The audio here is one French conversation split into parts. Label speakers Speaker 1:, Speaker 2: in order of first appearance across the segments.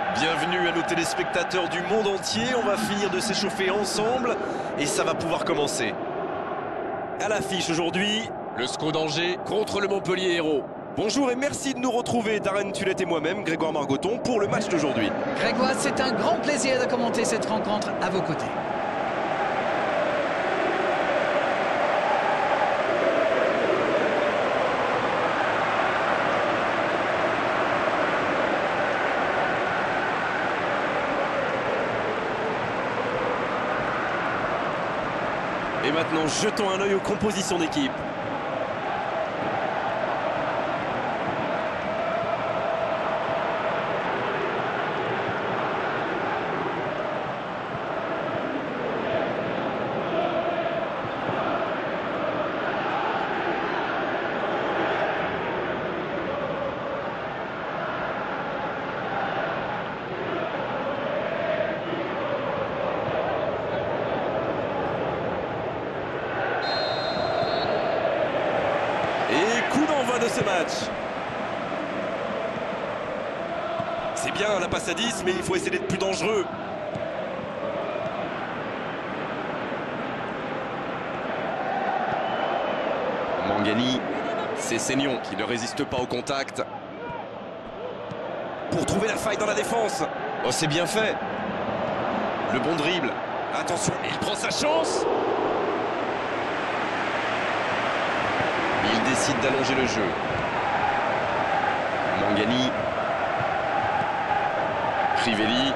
Speaker 1: Bienvenue à nos téléspectateurs du monde entier. On va finir de s'échauffer ensemble et ça va pouvoir commencer. À l'affiche aujourd'hui, le SCO d'Angers contre le Montpellier Hérault. Bonjour et merci de nous retrouver, Darren Tulette et moi-même, Grégoire Margoton, pour le match d'aujourd'hui.
Speaker 2: Grégoire, c'est un grand plaisir de commenter cette rencontre à vos côtés.
Speaker 1: Et maintenant, jetons un œil aux compositions d'équipe. Coup d'envoi de ce match. C'est bien la passe à 10, mais il faut essayer d'être plus dangereux. Mangani, c'est Seignon qui ne résiste pas au contact. Pour trouver la faille dans la défense. Oh, c'est bien fait. Le bon dribble. Attention, il prend sa chance. Il décide d'allonger le jeu. Mangani. Crivelli.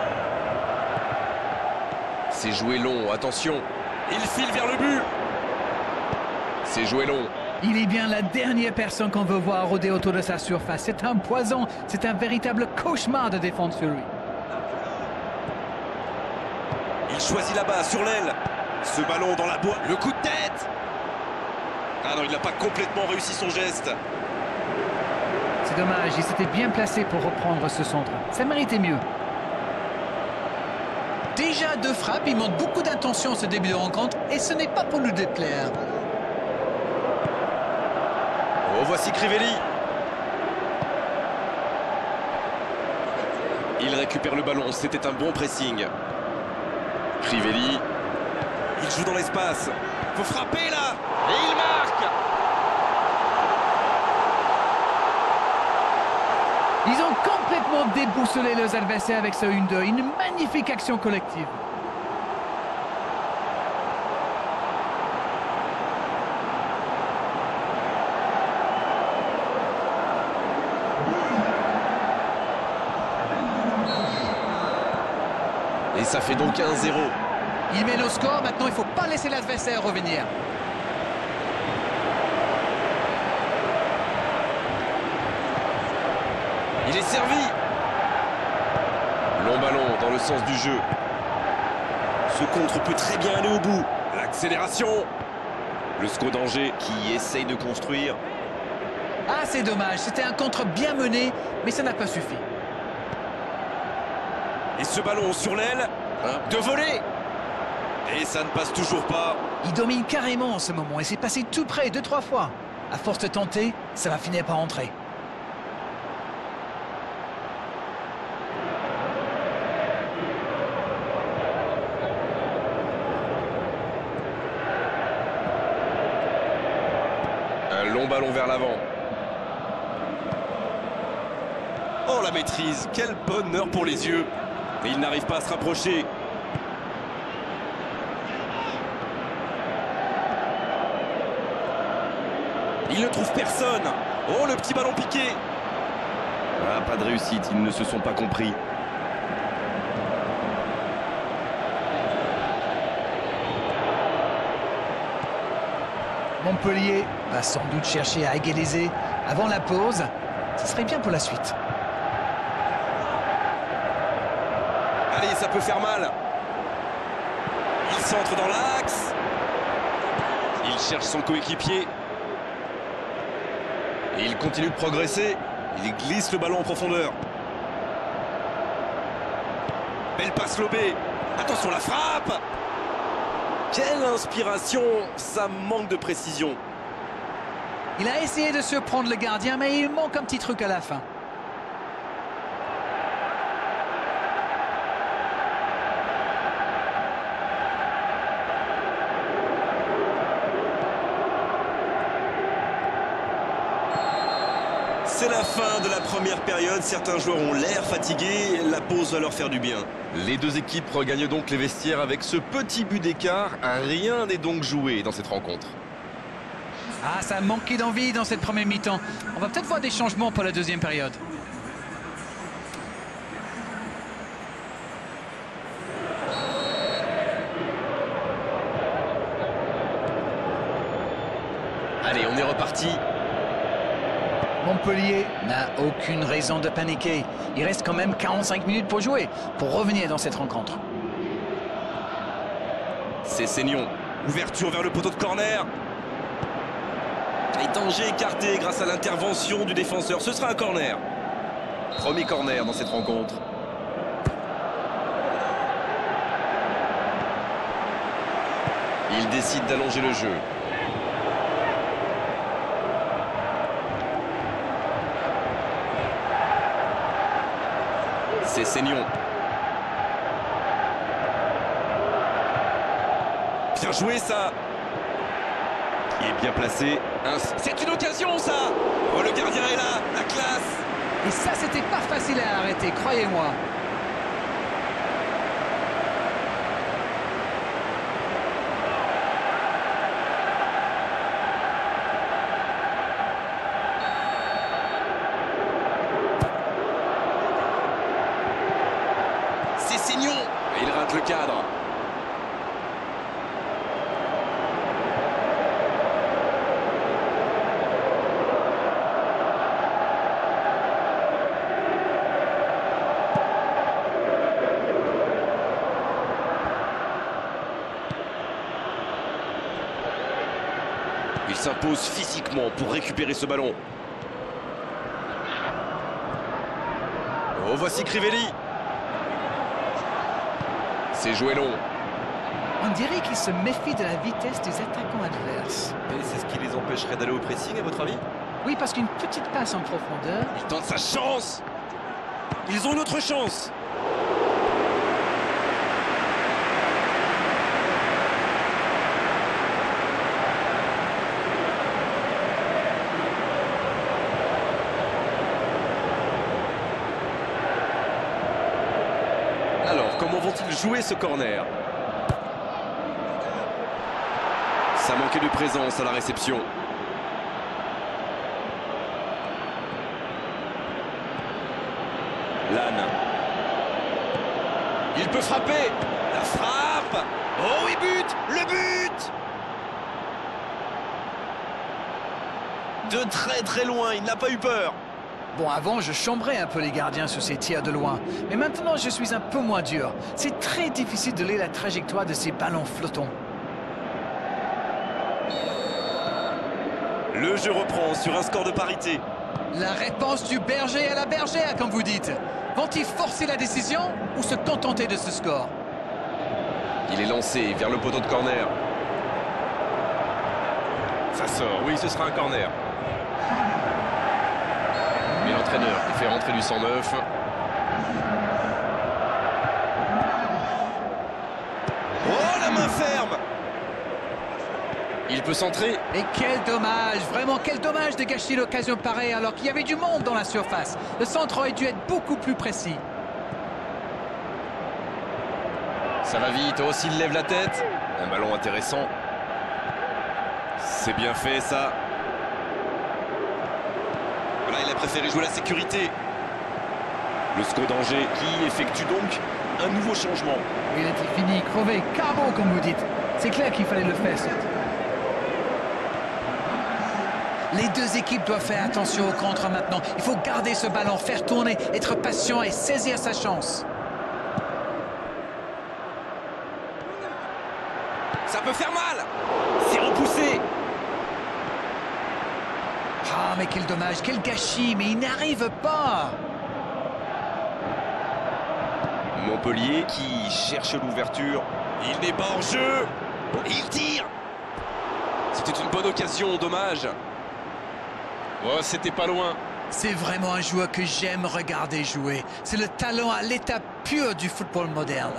Speaker 1: C'est joué long, attention. Il file vers le but. C'est joué long.
Speaker 2: Il est bien la dernière personne qu'on veut voir rôder autour de sa surface. C'est un poison, c'est un véritable cauchemar de défendre sur lui.
Speaker 1: Il choisit là-bas, sur l'aile. Ce ballon dans la boîte. Le coup de tête. Ah non, il n'a pas complètement réussi son geste.
Speaker 2: C'est dommage, il s'était bien placé pour reprendre ce centre. Ça méritait mieux. Déjà deux frappes, il montre beaucoup d'intention ce début de rencontre et ce n'est pas pour nous déplaire.
Speaker 1: Oh, voici Crivelli. Il récupère le ballon, c'était un bon pressing. Crivelli. Il joue dans l'espace. Faut frapper là. Et il marque.
Speaker 2: Ils ont complètement déboussolé leurs adversaires avec ce 1-2. Une magnifique action collective.
Speaker 1: Et ça fait donc 1-0.
Speaker 2: Il mène au score, maintenant il ne faut pas laisser l'adversaire revenir.
Speaker 1: Il est servi. Long ballon dans le sens du jeu. Ce contre peut très bien aller au bout. L'accélération. Le SCO d'Angers qui essaye de construire.
Speaker 2: Ah, c'est dommage, c'était un contre bien mené, mais ça n'a pas suffi.
Speaker 1: Et ce ballon sur l'aile. De voler. Et ça ne passe toujours pas.
Speaker 2: Il domine carrément en ce moment et c'est passé tout près 2-3 fois. À force de tenter, ça va finir par entrer.
Speaker 1: Un long ballon vers l'avant. Oh, la maîtrise. Quel bonheur pour les yeux. Et il n'arrive pas à se rapprocher. Il ne trouve personne. Oh, le petit ballon piqué. Ah, pas de réussite, ils ne se sont pas compris.
Speaker 2: Montpellier va sans doute chercher à égaliser avant la pause. Ce serait bien pour la suite.
Speaker 1: Allez, ça peut faire mal. Il centre dans l'axe. Il cherche son coéquipier. Et il continue de progresser. Il glisse le ballon en profondeur. Belle passe lobée. Attention, la frappe. Quelle inspiration. Ça manque de précision.
Speaker 2: Il a essayé de surprendre le gardien, mais il manque un petit truc à la fin.
Speaker 1: C'est la fin de la première période. Certains joueurs ont l'air fatigués. La pause va leur faire du bien. Les deux équipes regagnent donc les vestiaires avec ce petit but d'écart. Rien n'est donc joué dans cette rencontre.
Speaker 2: Ah, ça a manqué d'envie dans cette première mi-temps. On va peut-être voir des changements pour la deuxième période.
Speaker 1: Allez, on est reparti.
Speaker 2: Montpellier n'a aucune raison de paniquer. Il reste quand même 45 minutes pour jouer, pour revenir dans cette rencontre.
Speaker 1: C'est Seignon. Ouverture vers le poteau de corner. Et danger écarté grâce à l'intervention du défenseur. Ce sera un corner. Premier corner dans cette rencontre. Il décide d'allonger le jeu. C'est Seignon. Bien joué ça. Il est bien placé. C'est une occasion ça. Oh, le gardien est là, la classe.
Speaker 2: Et ça, c'était pas facile à arrêter, croyez-moi.
Speaker 1: C'est Seignon. Et il rate le cadre. Il s'impose physiquement pour récupérer ce ballon. Oh, voici Crivelli. C'est joué long.
Speaker 2: On dirait qu'il se méfie de la vitesse des attaquants adverses.
Speaker 1: Et c'est ce qui les empêcherait d'aller au pressing, à votre avis?
Speaker 2: Oui, parce qu'une petite passe en profondeur...
Speaker 1: Il tente sa chance. Ils ont une autre chance. Alors, comment vont-ils jouer ce corner? Ça manquait de présence à la réception. Lannes. Il peut frapper. La frappe. Oh, il bute. Le but. De très très loin, il n'a pas eu peur.
Speaker 2: Bon, avant, je chambrais un peu les gardiens sur ces tirs de loin. Mais maintenant, je suis un peu moins dur. C'est très difficile de lire la trajectoire de ces ballons flottants.
Speaker 1: Le jeu reprend sur un score de parité.
Speaker 2: La réponse du berger à la bergère, comme vous dites. Vont-ils forcer la décision ou se contenter de ce score?
Speaker 1: Il est lancé vers le poteau de corner. Ça sort, oui, ce sera un corner. Et l'entraîneur qui fait rentrer du 109. Oh, la main ferme. Il peut centrer.
Speaker 2: Et quel dommage, vraiment quel dommage de gâcher l'occasion pareille alors qu'il y avait du monde dans la surface. Le centre aurait dû être beaucoup plus précis.
Speaker 1: Ça va vite, oh, s'il lève la tête. Un ballon intéressant. C'est bien fait ça. Voilà, il a préféré jouer la sécurité. Le SCO d'Angers qui effectue donc un nouveau changement.
Speaker 2: Il était fini, crevé, carbo comme vous dites. C'est clair qu'il fallait le faire. Les deux équipes doivent faire attention au contre maintenant. Il faut garder ce ballon, faire tourner, être patient et saisir sa chance.
Speaker 1: Ça peut faire mal. C'est repoussé.
Speaker 2: Ah, mais quel dommage, quel gâchis, mais il n'arrive pas.
Speaker 1: Montpellier qui cherche l'ouverture. Il n'est pas en jeu. Il tire. C'était une bonne occasion, dommage. Oh, c'était pas loin.
Speaker 2: C'est vraiment un joueur que j'aime regarder jouer. C'est le talent à l'état pur du football moderne.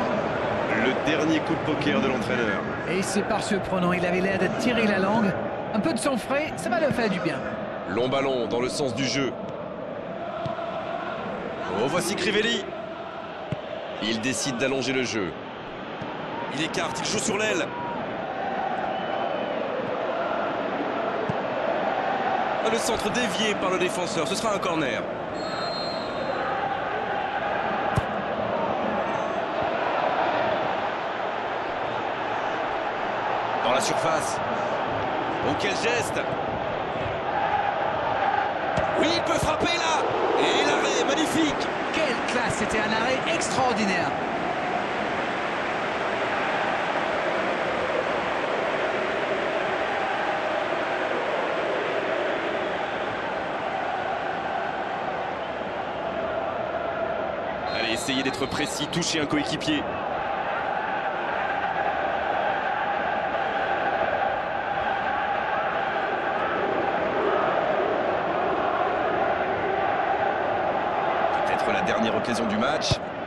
Speaker 1: Le dernier coup de poker de l'entraîneur.
Speaker 2: Et c'est pas surprenant, il avait l'air de tirer la langue. Un peu de sang frais, ça va leur faire du bien.
Speaker 1: Long ballon dans le sens du jeu. Oh, voici Crivelli. Il décide d'allonger le jeu. Il écarte, il joue sur l'aile. Le centre dévié par le défenseur, ce sera un corner. Dans la surface. Oh, quel geste! Oui, il peut frapper là! Et l'arrêt, magnifique!
Speaker 2: Quelle classe, c'était un arrêt extraordinaire.
Speaker 1: Allez, essayez d'être précis, toucher un coéquipier. Peut-être la dernière occasion du match.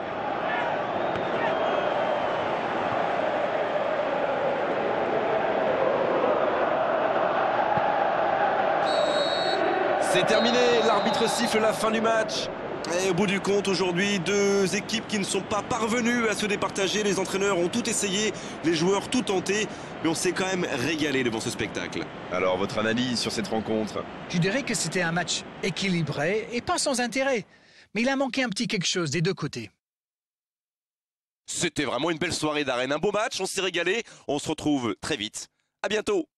Speaker 1: C'est terminé, l'arbitre siffle la fin du match. Et au bout du compte, aujourd'hui, deux équipes qui ne sont pas parvenues à se départager. Les entraîneurs ont tout essayé, les joueurs tout tenté, mais on s'est quand même régalé devant ce spectacle. Alors, votre analyse sur cette rencontre?
Speaker 2: Je dirais que c'était un match équilibré et pas sans intérêt. Mais il a manqué un petit quelque chose des deux côtés.
Speaker 1: C'était vraiment une belle soirée d'arène, un beau match, on s'est régalé. On se retrouve très vite. À bientôt.